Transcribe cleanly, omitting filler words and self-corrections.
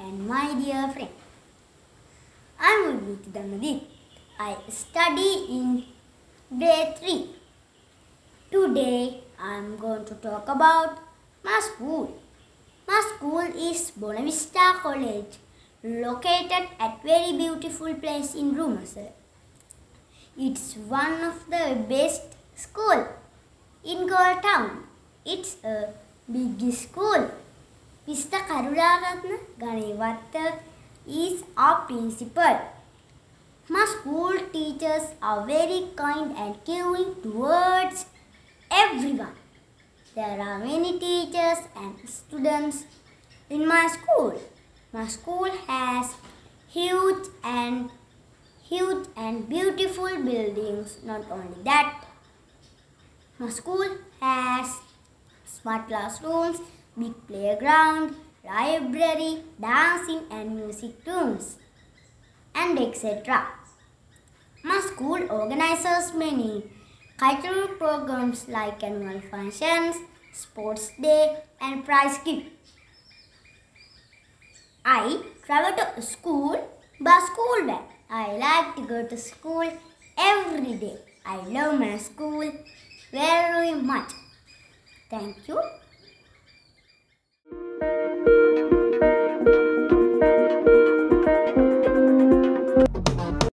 and my dear friend. I am Vibhuti Dhanadip. I study in grade 3. Today I am going to talk about my school. My school is Bonavista College, located at very beautiful place in Rumasala. It's one of the best school in Goa town. It's a big school. Mr. Karularatna Ganevatta is our principal. My school teachers are very kind and caring towards everyone. There are many teachers and students in my school. My school has huge and beautiful buildings. Not only that, my school has smart classrooms, big playground, library, dancing and music rooms, and etc. My school organizes many cultural programs like annual functions, sports day and prize gift. I travel to school by school van. I like to go to school every day. I love my school very much. Thank you.